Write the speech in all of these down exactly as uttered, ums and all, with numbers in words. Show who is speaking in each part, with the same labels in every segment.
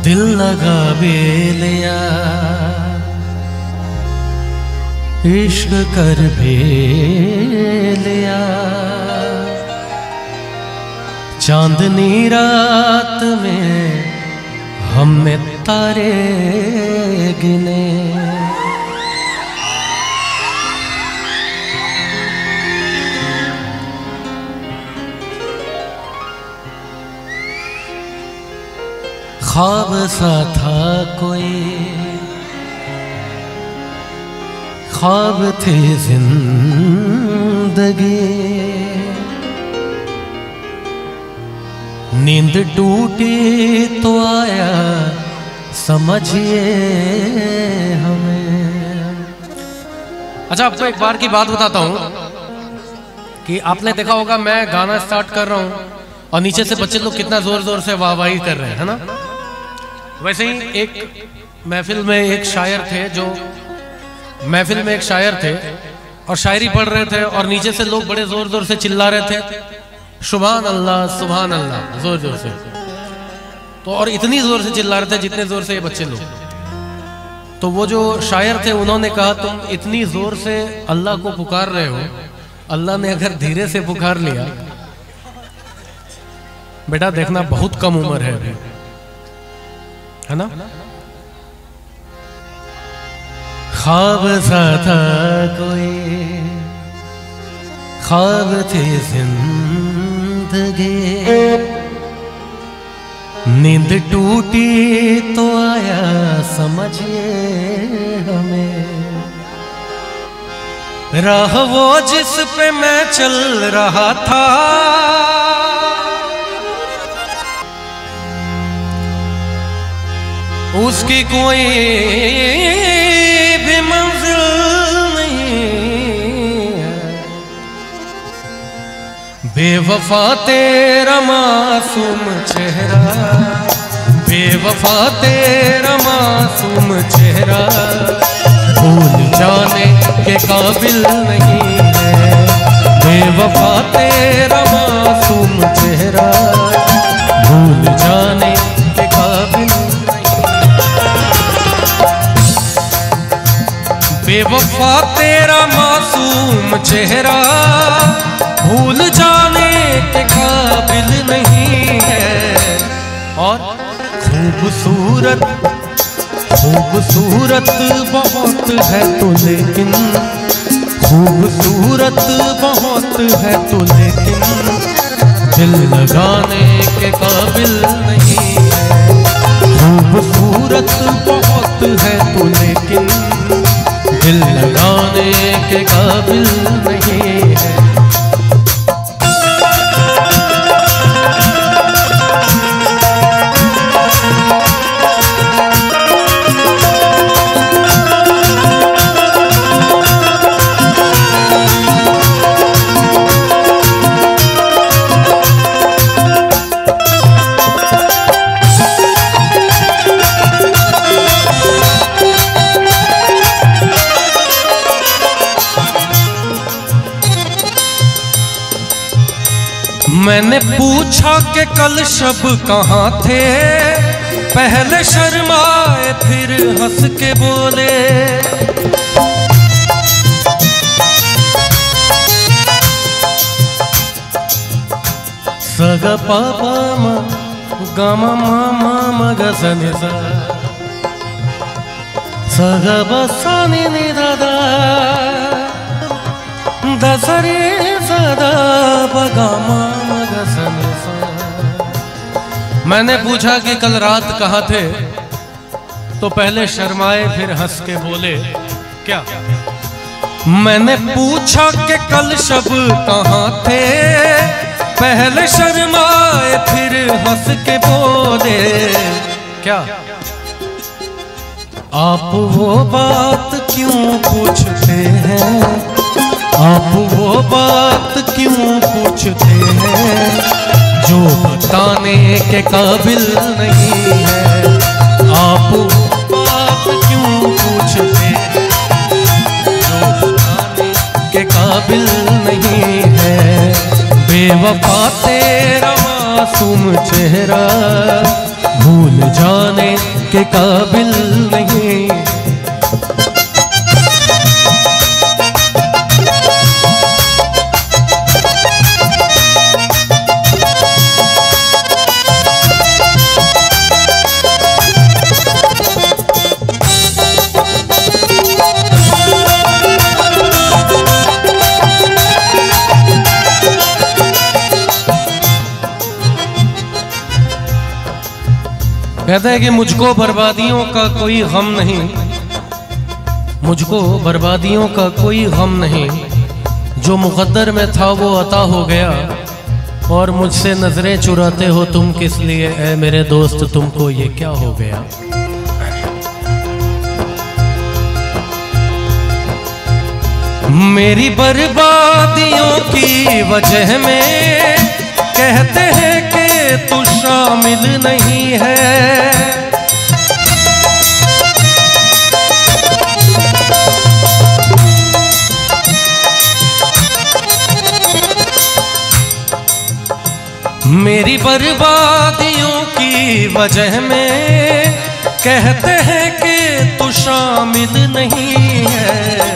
Speaker 1: दिल लगा बेलिया इश्क कर भेलिया, चांदनी रात में हमने तारे गिने। ख्वाब सा था कोई, ख्वाब थे जिंदगी, नींद टूटी तो आया समझिए हमें। अच्छा, आपको एक बार की बात बताता हूं कि आपने देखा होगा मैं गाना स्टार्ट कर रहा हूं और नीचे से बच्चे लोग कितना जोर जोर से वाहवाही कर रहे हैं, है ना। वैसे ही एक महफिल में एक शायर थे जो महफिल में एक शायर थे और शायरी पढ़ रहे थे और नीचे से लोग बड़े जोर जोर से चिल्ला रहे थे सुभान अल्लाह सुभान अल्लाह, जोर जोर से। तो और इतनी जोर से चिल्ला रहे थे जितने जोर से ये बच्चे लोग। तो वो जो शायर थे उन्होंने कहा तुम इतनी जोर से अल्लाह को पुकार रहे हो, अल्लाह ने अगर धीरे से पुकार लिया, बेटा देखना बहुत कम उम्र है अभी, है ना। ख्वाब सा था कोई, ख्वाब थे जिंदगी, नींद टूटी तो आया समझिए हमें। राह वो जिस पे मैं चल रहा था, उसकी कोई भी मंजिल नहीं है। बेवफा तेरा मासूम चेहरा, बेवफा तेरा मासूम चेहरा भूल जाने के काबिल नहीं है। बेवफा तेरा मासूम चेहरा भूल जाने के काबिल। बेवफा तेरा मासूम चेहरा भूल जाने के काबिल नहीं है। और खूबसूरत खूबसूरत बहुत है तो लेकिन, खूबसूरत बहुत है तो लेकिन दिल लगाने के काबिल नहीं है। खूबसूरत बहुत है तो लेकिन दिल लगाने के काबिल नहीं है। मैंने पूछा कि कल शब कहाँ थे, पहले शर्माए फिर हंस के बोले। सगा पापा मा गामा मामा मगा सनि सा, सगा बसानी नि दादा दसरे सदा बगामा। मैंने पूछा कि कल रात कहाँ थे, तो पहले शर्माए फिर हंस के बोले। क्या? मैंने पूछा कि कल शब कहाँ थे, पहले शर्माए फिर हंस के बोले। क्या? आप वो बात क्यों पूछते हैं, आप वो बात क्यों पूछते हैं जो बताने के काबिल नहीं है। आप वो बात क्यों पूछते हैं जो बताने के काबिल नहीं है। बेवफा तेरा मासूम चेहरा भूल जाने के काबिल नहीं। कहता है कि मुझको बर्बादियों का कोई गम नहीं, मुझको बर्बादियों का कोई गम नहीं, जो मुक़द्दर में था वो अता हो गया, और मुझसे नजरें चुराते हो तुम किस लिए ऐ मेरे दोस्त, तुमको ये क्या हो गया। मेरी बर्बादियों की वजह में कहते हैं कि तू शामिल नहीं है। मेरी बर्बादियों की वजह में कहते हैं कि तू शामिल नहीं है।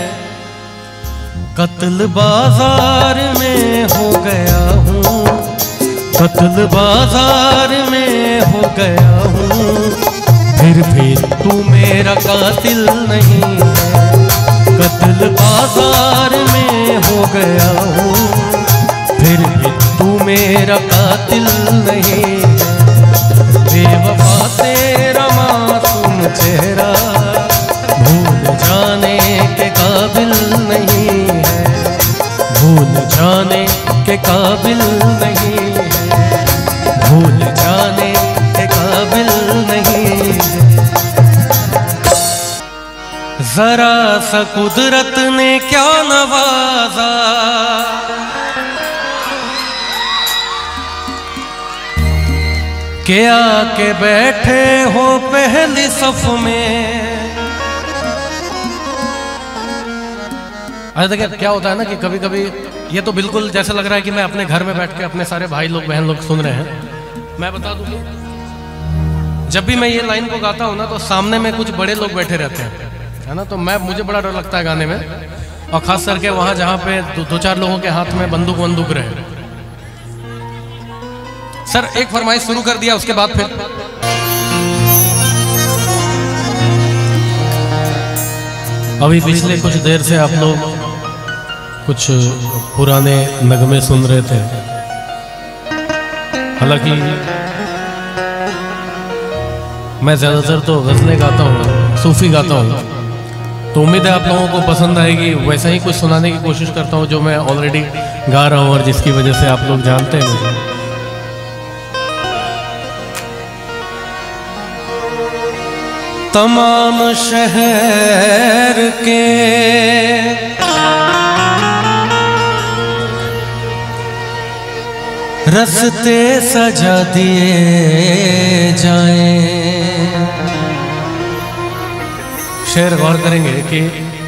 Speaker 1: कत्ल बाजार में हो गया हूँ, कत्ल बाजार में हो गया हूँ, फिर भी तू मेरा कातिल नहीं है। कत्ल बाजार में हो गया हूँ, फिर भी तू मेरा कातिल नहीं है। बेवफा तेरा मासूम चेहरा भूल जाने के काबिल नहीं है, भूल जाने के काबिल नहीं है, भूल जाने के काबिल नहीं है। जरा सा कुदरत ने क्या नवाजा, के आके बैठे हो पहली सफ में। अरे देखिए क्या होता है ना कि कभी कभी ये तो बिल्कुल जैसा लग रहा है कि मैं अपने घर में बैठ के अपने सारे भाई लोग बहन लोग सुन रहे हैं। मैं बता दूं कि जब भी मैं ये लाइन को गाता हूँ ना तो सामने में कुछ बड़े लोग बैठे रहते हैं, है ना, तो मैं मुझे बड़ा डर लगता है गाने में, और खास करके वहाँ जहाँ पे दो, दो चार लोगों के हाथ में बंदूक बंदूक रहे। सर एक फरमाइश शुरू कर दिया, उसके बाद फिर अभी पिछले कुछ देर से आप लोग कुछ पुराने नगमे सुन रहे थे। हालांकि मैं ज़्यादातर तो गज़लें गाता हूँ, सूफ़ी गाता हूँ, तो उम्मीद है आप लोगों को पसंद आएगी। वैसा ही कुछ सुनाने की कोशिश करता हूँ जो मैं ऑलरेडी गा रहा हूँ और जिसकी वजह से आप लोग जानते हैं मुझे। तमाम शहर के रस्ते सजा दिए जाएं। शेर गौर करेंगे कि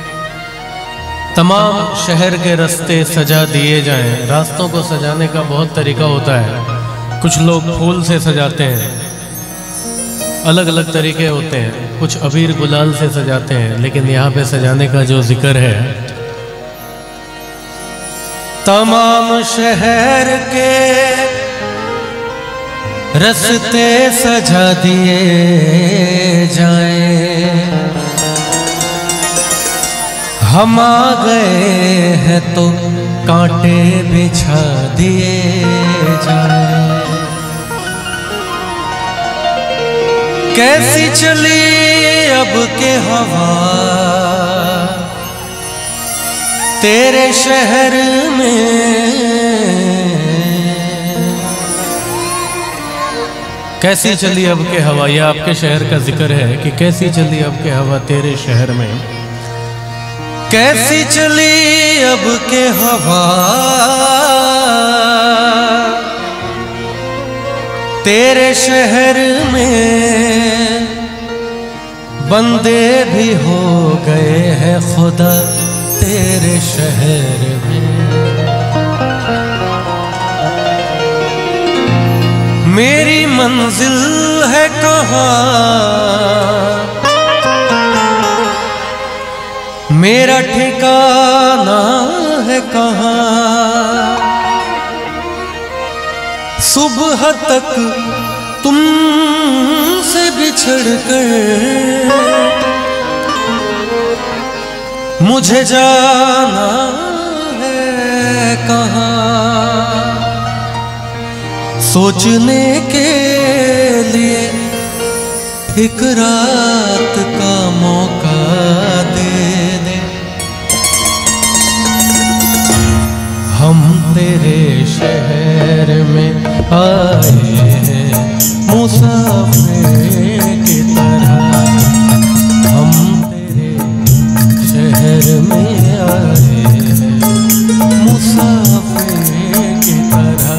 Speaker 1: तमाम शहर के रास्ते सजा दिए जाएं। रास्तों को सजाने का बहुत तरीका होता है। कुछ लोग फूल से सजाते हैं, अलग अलग तरीके होते हैं, कुछ अबीर गुलाल से सजाते हैं, लेकिन यहाँ पे सजाने का जो जिक्र है, तमाम शहर के रास्ते सजा दिए जाएं। हम आ गए हैं तो कांटे बिछा दिए जाएं। कैसी चली अब के हवा तेरे शहर में, कैसी चली अब के हवा, यह आपके शहर का जिक्र है कि कैसी चली अब के हवा तेरे शहर में। कैसी चली अब के हवा तेरे शहर में, बंदे भी हो गए हैं खुदा तेरे शहर में। मेरी मंजिल है कहाँ, मेरा ठिकाना है कहाँ। सुबह तक तुमसे बिछड़ कर मुझे जाना है कहाँ। सोचने के लिए एक रात का मौका दे दे। हम तेरे शहर में आए हैं मुसाफिर की तरह। हम तेरे शहर में आए हैं मुसाफिर की तरह।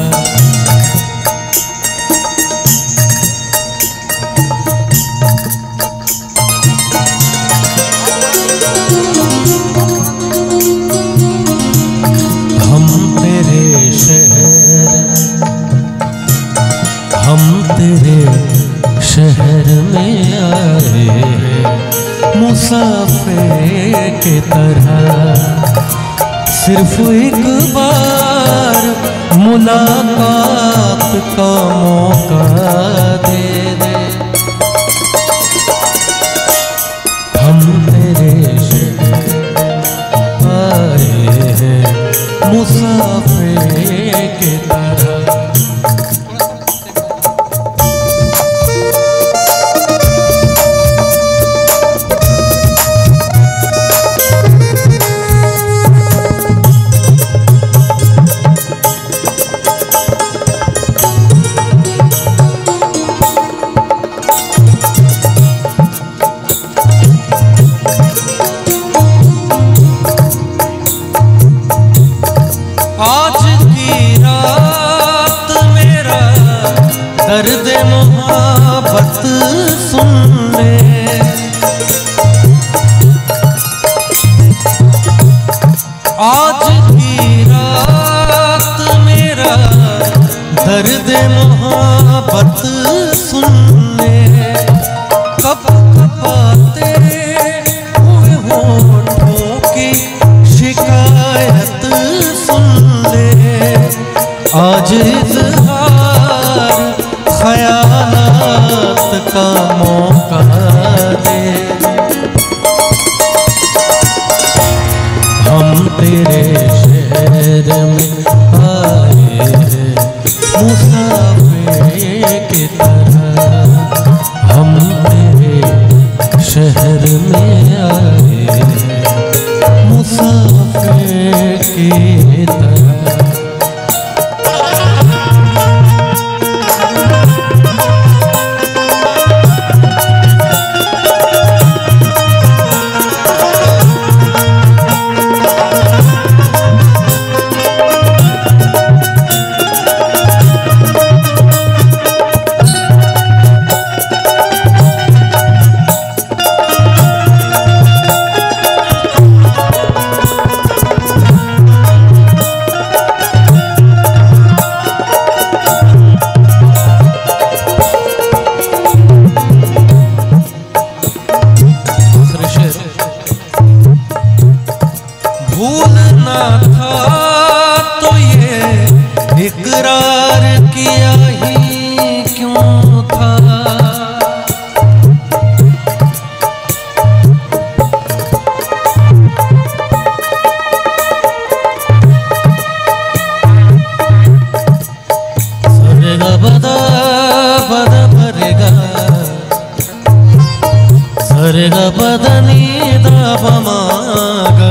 Speaker 1: हम तेरे शहर में आए हैं मुसाफिर की तरह। सिर्फ एक बार मुलाकात का मौका दे दे। हम तेरे शहर आए हैं मुसाफिर की तरह। दर्द मोहब्बत सुन ले। आज की रात मेरा दर्द मोहब्बत सुन ले। कब कपाते हुए होठों की शिकायत सुन ले। आज ख़यालात का मौका दे। हम तेरे शहर में आए हैं मुसाफिर की तरह। हम तेरे शहर में आए हैं मुसाफिर की तरह। भूलना था तो ये इकरार किया ही क्यों था। सरेगा बदा बदा भरेगा सरेगा बदनी दा बमागा।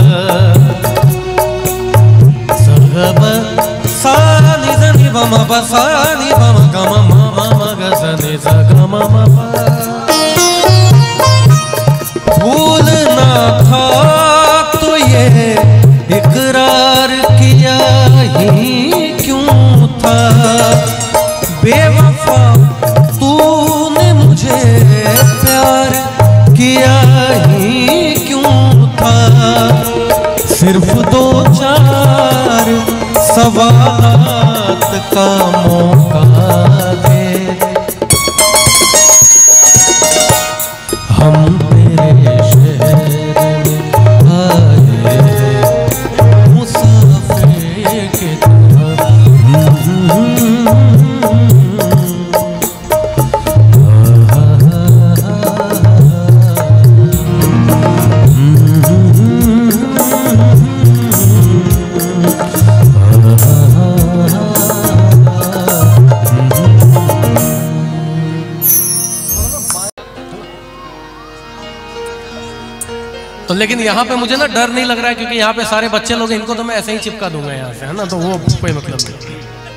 Speaker 1: सानी जनी बम बसानी बम गम मम गजनी जगम मम। भूलना था तो ये इकरार किया ही क्यों था। बेवफा तूने मुझे प्यार किया ही क्यों था। सिर्फ दो चार सवालात का मौका दे। तो लेकिन यहाँ पे मुझे ना डर नहीं लग रहा है, क्योंकि यहाँ पे सारे बच्चे लोग, इनको तो मैं ऐसे ही चिपका दूंगा यहाँ से, है ना, तो वो कोई मतलब नहीं।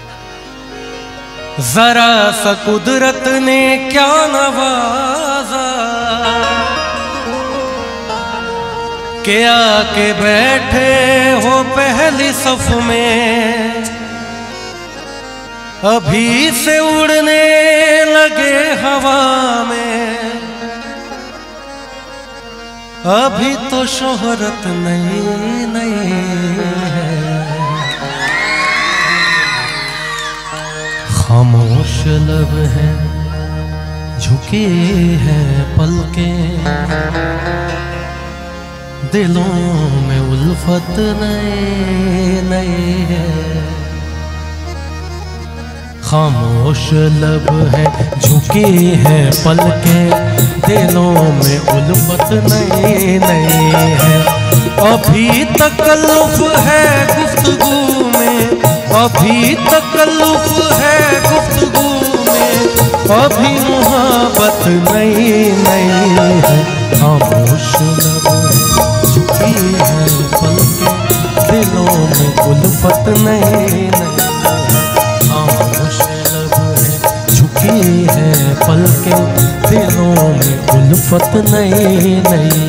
Speaker 1: जरा सा कुदरत ने क्या नवाजा के आके बैठे हो पहली सफ में, अभी से उड़ने लगे हवा में, अभी तो शोहरत नई नई है। खामोश लब है झुकी है पलकें, दिलों में उल्फत नए नए है। खामोश लब है झुकी है पलकें, दिलों में उल्फत नए नए है। अभी तकल्लुफ है गुफ्तगू में, अभी तकल्लुफ है गुफ्तगू में, अभी मुहब्बत नई नई है। खामोश लब है झुकी है पलकें, दिलों में उल्फत नई नई है। खामोश लब है झुकी है पलकें, दिलों में उल्फत नई नई।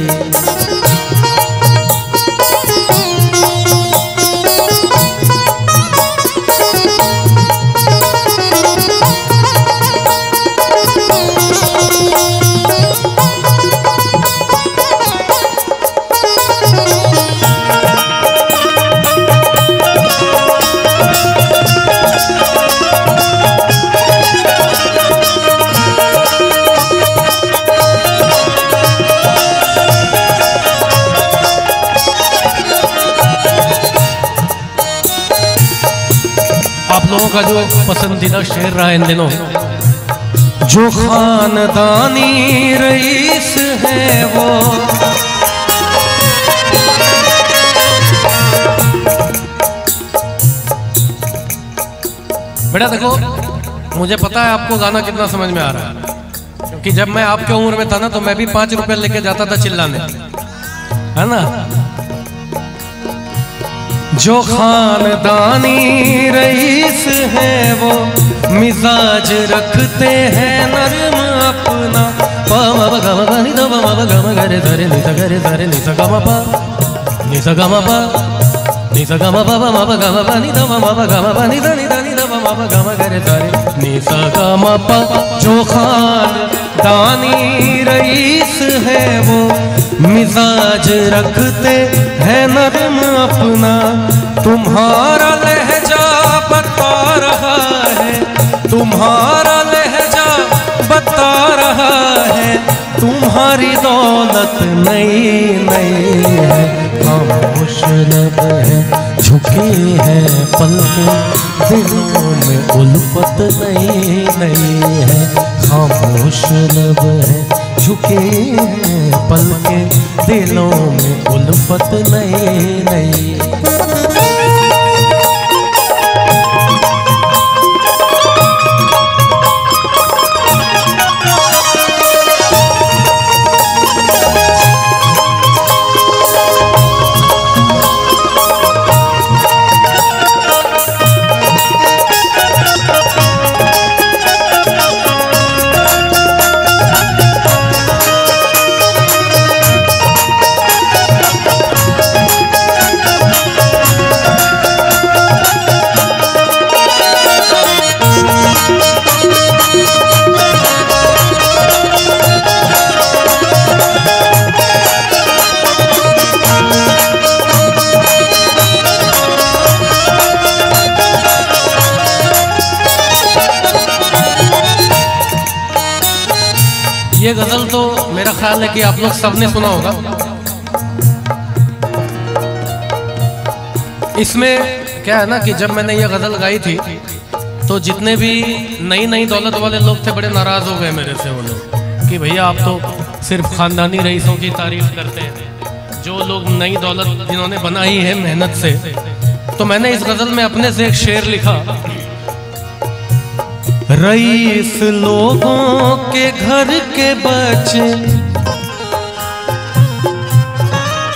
Speaker 1: लोगों का जो पसंदीदा शेर रहा है इन दिनों, जो खानदानी रईस है वो, बेटा देखो मुझे पता है आपको गाना कितना समझ में आ रहा है, क्योंकि जब मैं आपके उम्र में था ना तो मैं भी पांच रुपए लेके जाता था चिल्लाने, है ना। जो खानदानी रईस है वो मिजाज रखते हैं नर्म अपना, पामा गम गनि द मा गम गरे धरे नि सा गरे धरे नि सा गम पा नि सा गम पा नि सा गम पा मा गम गनि द मा गम गनि द नि द नि द मा गम गरे धरे नि सा गम पा। जो खानदानी रईस है वो मिजाज रखते हैं नर्म अपना, तुम्हारा लहजा बता रहा है, तुम्हारा लहजा बता रहा है, तुम्हारी दौलत नई नई है। खामोश लब है झुकी है पलकें, दिलों में उल्फत नई नई है। खामोश लब है झुकी है पलकें, दिलों में उल्फत नई नई। ये गजल तो मेरा ख्याल है कि आप लोग सबने सुना होगा। इसमें क्या है ना कि जब मैंने ये गजल गाई थी तो जितने भी नई नई दौलत वाले लोग थे बड़े नाराज हो गए मेरे से, वो लोग कि भैया आप तो सिर्फ खानदानी रईसों की तारीफ करते हैं, जो लोग नई दौलत जिन्होंने बनाई है मेहनत से। तो मैंने इस गजल में अपने से एक शेर लिखा, रईस लोगों के घर के बच्चे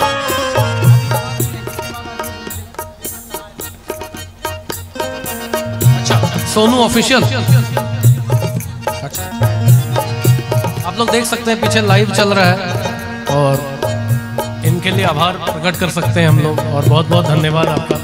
Speaker 1: सोनू ऑफिशियल। अच्छा, आप लोग देख सकते हैं पीछे लाइव चल रहा है और इनके लिए आभार प्रकट कर सकते हैं हम लोग, और बहुत बहुत धन्यवाद आपका।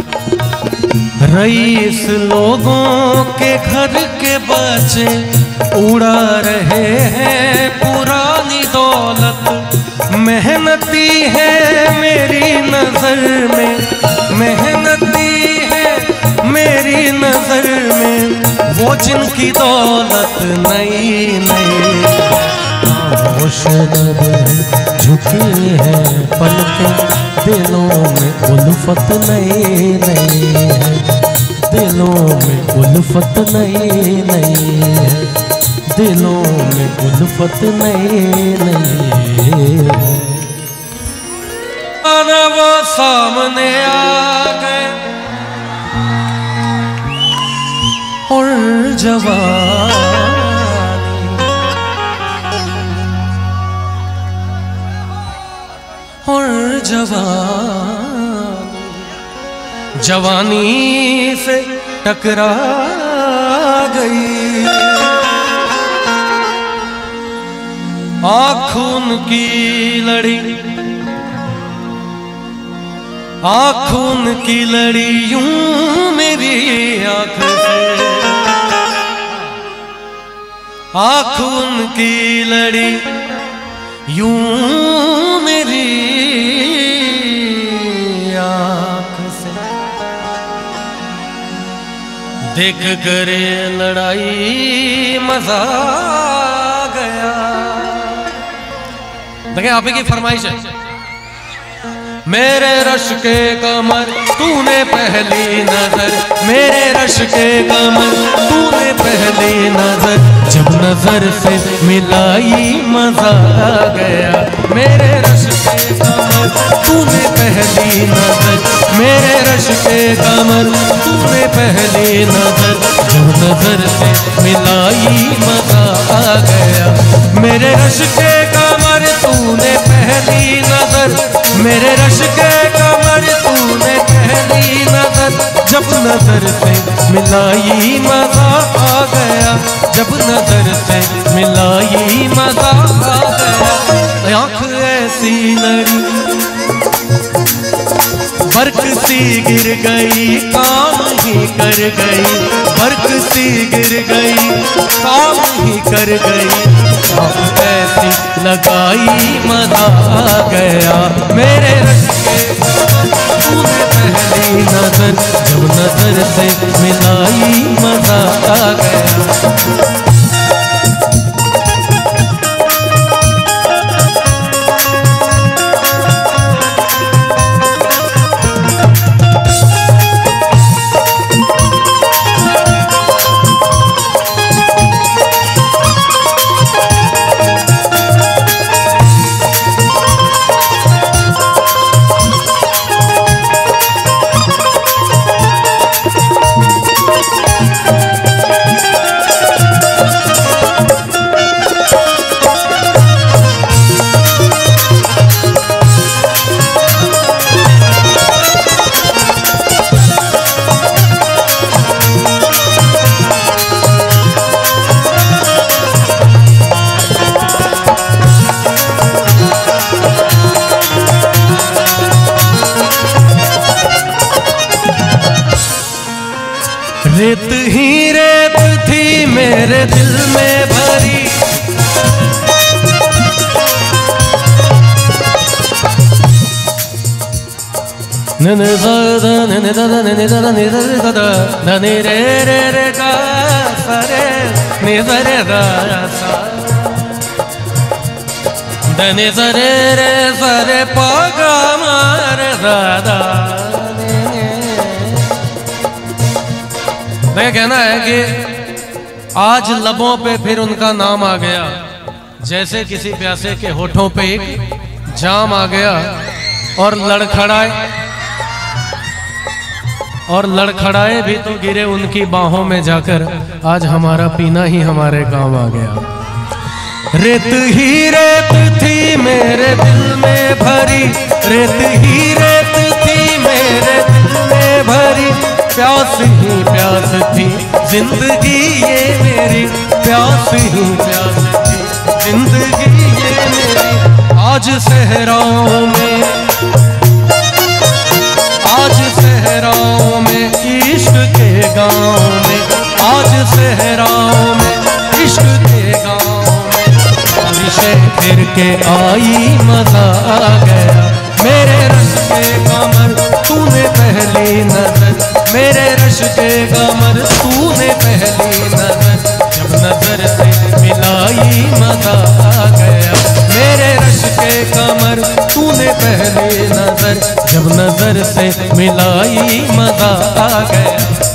Speaker 1: रईस लोगों के घर के बच्चे उड़ा रहे हैं पुरानी दौलत, मेहनती है मेरी नजर में, मेहनती है मेरी नजर में, वो जिनकी दौलत नई नई खामोश झुकी है पलकें, दिलों में उल्फत नई नई है, दिलों में उल्फत नई नई है, दिलों में उल्फत नई नई है। आना वो सामने आ गए और जवानी और जवानी जवानी से टकरा गई, आँखों की लड़ी आँखों की लड़ी यूं मेरी आँख से, आँखों की लड़ी यूं मेरी आँख से, देख कर लड़ाई मजा गया। देखिए आप ही की फरमाइश है। मेरे रश के कमर तूने पहली नजर, मेरे रश के कमर तूने पहली नजर, जब नजर से मिलाई मजा आ गया। मेरे रश के कमर तूने पहली नजर, मेरे रश के कमर तूने पहली नजर, जब नजर से मिलाई मजा आ गया। मेरे रश के कमर तूने पहली नजर, मेरे रश के कमर तूने पहली नजर, जब नजर से मिलाई मजा आ गया, जब नजर से मिलाई मजा आ गया। आँख ऐसी लड़ी बर्क सी गिर गई काम ही कर गई, बर्क सी गिर गई काम ही कर गई, आँख ऐसी लगाई मजा आ गया। मेरे रश के तूने पहली नजर, जब नजर से मिलाई मजा आ गया। रेत ही रेत थी मेरे दिल में भरी, नने ज़ादा नने ज़ादा नने ज़ादा नने ज़ादा नने रे रे रे गा सरे नने रे गा सा नने ज़रे रे ज़रे पागा मारे ज़ादा। मैं कहना है कि आज लबों पे फिर उनका नाम आ गया, जैसे किसी प्यासे के होठों पे एक जाम आ गया, और लड़खड़ाए और लड़खड़ाए भी तो गिरे उनकी बाहों में जाकर, आज हमारा पीना ही हमारे काम आ गया। रेत ही रेत थी मेरे दिल में भरी, रेत ही रेत थी मेरे दिल में भरी, प्यास ही प्यास थी जिंदगी ये मेरी, प्यास ही प्यास थी जिंदगी ये मेरी। आज सहराओं में, आज सहराओं में इश्क के गाँव में, आज सहराओं में इश्क के गाँव में बारिशें फिर के आई मजा आ गया। मेरे रश के कमर तूने पहली नजर, मेरे रश के कमर तूने पहली नजर, जब नजर से मिलाई मजा आ गया। मेरे रश के कमर तूने पहली नजर, जब नजर से मिलाई मजा आ गया।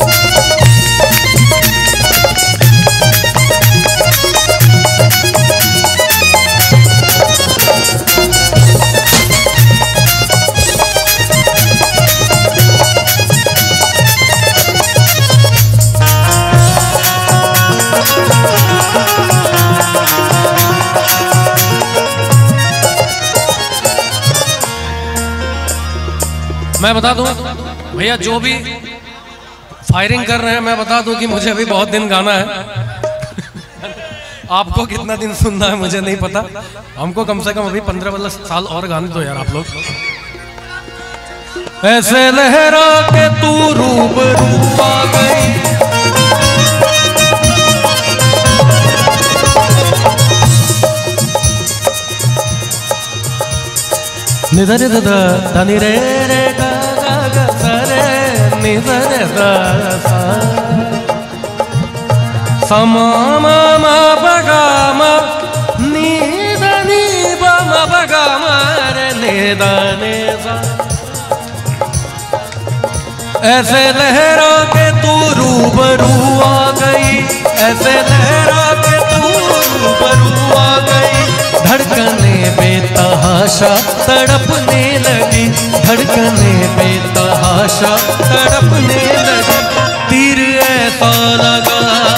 Speaker 1: मैं बता दूं भैया, जो भी फायरिंग कर रहे हैं, मैं बता दूं कि मुझे अभी बहुत दिन गाना है। आपको कितना दिन सुनना है मुझे नहीं पता, हमको कम से कम अभी पंद्रह पंद्रह साल और गाने दो यार आप लोग। ऐसे लहरा के तू रूबरू आ गई, निधर दा धनी रे रे गा गा गा सा रे निधर दा सा समा मा मा ब गा मा नी दा नी ब मा ब गा मा रे ने दा ने सा। ऐसे लहरा के तू रूबरू आ गई, ऐसे लहरा के तू रूबरू आ गई, धड़कने बेतहाशा तड़पने लगी, धड़कने बेतहाशा तड़पने लगी। तीर ऐसा लगा,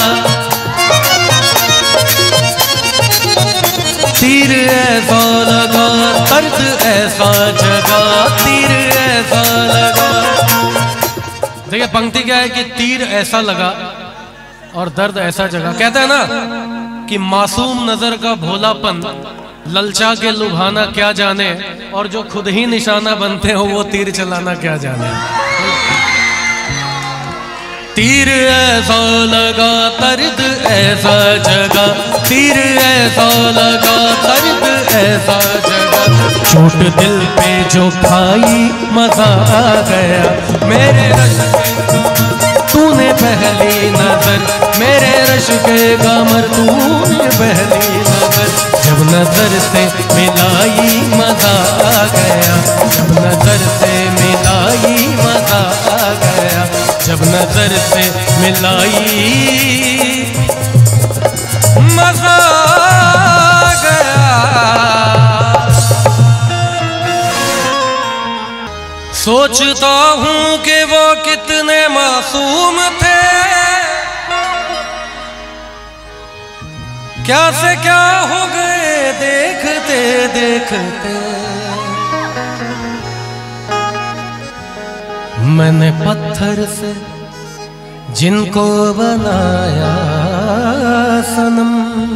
Speaker 1: तीर ऐसा लगा, दर्द ऐसा जगा, तीर ऐसा लगा। देखिए पंक्ति क्या है कि तीर ऐसा लगा और दर्द ऐसा जगा। कहते हैं ना कि मासूम नजर का भोलापन ललचा के लुभाना क्या जाने, और जो खुद ही निशाना बनते हो वो तीर चलाना क्या जाने। तीर ऐसा लगा, दर्द ऐसा जगा, तीर ऐसा लगा, दर्द ऐसा जगा। चोट दिल पे जो खाई मजा आ गया। मेरे रश तूने पहली नजर, मेरे रश के कमर तूने पहली नजर, जब नजर से मिलाई मजा आ गया, जब नजर से मिलाई मजा आ गया, जब नजर से मिलाई मजा आ गया। सोचता हूँ कि वो कितने मासूम थे, क्या से क्या हो गए देखते देखते। मैंने पत्थर से जिनको बनाया सनम,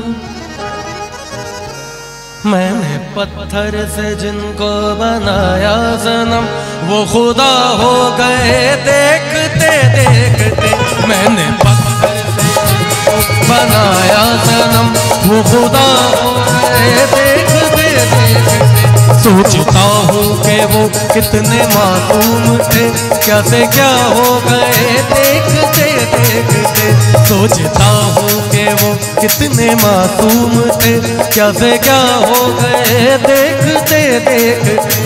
Speaker 1: मैंने पत्थर से जिनको बनाया सनम, वो खुदा हो गए देखते देखते। मैंने पत्थर से जिनको बनाया सनम, वो खुदा हो गए देखते देखते। सोचता हूँ कि वो कितने मासूम थे, क्या से क्या हो गए देखते देखते। सोचता हूँ कि वो कितने मासूम थे, क्या से क्या हो गए देखते देखते।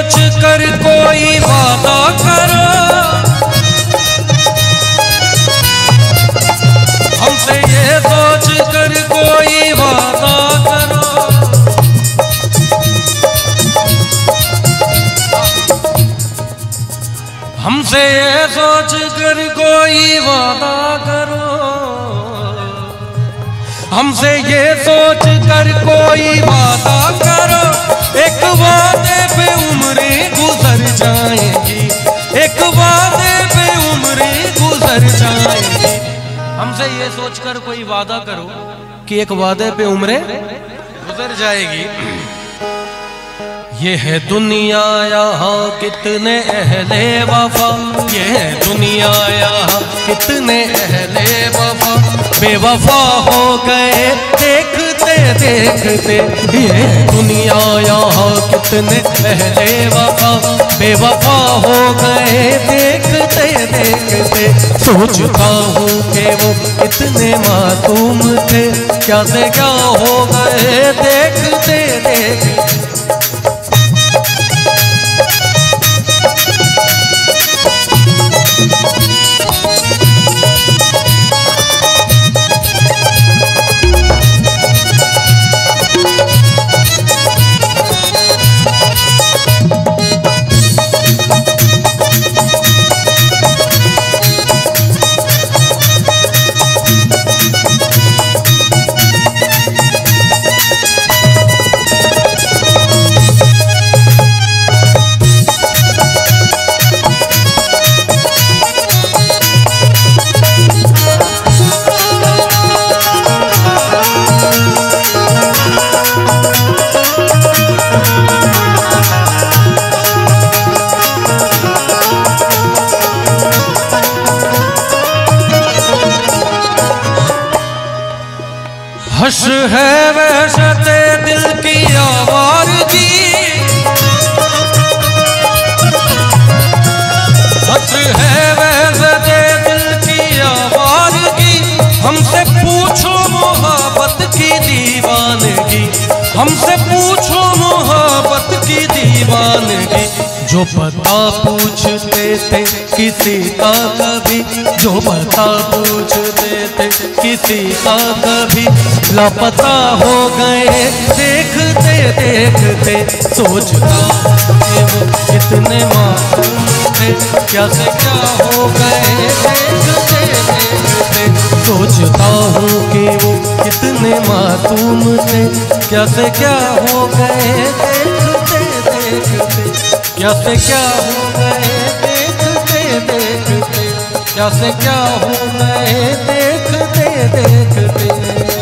Speaker 1: सोच कर कोई वादा करो, हमसे ये सोच कर कोई वादा करो, हमसे ये सोच कर कोई वादा करो, हमसे ये सोच कर कोई वादा करो, एक वादे पे उम्रें गुजर जाएंगी, एक वादे पे उम्रें गुजर जाएंगी। हमसे ये सोच कर कोई वादा करो कि एक वादे पे उम्रें गुजर जाएगी। ये है दुनिया यहाँ कितने अहले वफा, ये है दुनिया यहाँ कितने अहले वफा, बेवफा हो गए देखते देखते। ये दुनिया यहाँ कितने अहले वफा, बेवफा हो गए देखते देखते। सोचता हूँ कि वो कितने मासूम थे, क्या से क्या हो गए देखते देखते। हश है वहशते दिल की आवारगी, हश है वहशते दिल की आवारगी। हमसे पूछो मोहब्बत की दीवानगी, हमसे पूछो मोहब्बत की दीवानगी। जो पता पूछते थे किसी का कभी, जो पता पूछते थे किसी का कभी, लापता हो गए देखते देखते। सोचता कि वो कितने मासूम थे, क्या से क्या हो गए देखते देखते। सोचता हूँ कि वो कितने मासूम थे, क्या से क्या हो गए देखते देखते। क्या से क्या हो गए देखते देखते, क्या से क्या हो गए देखते देखते।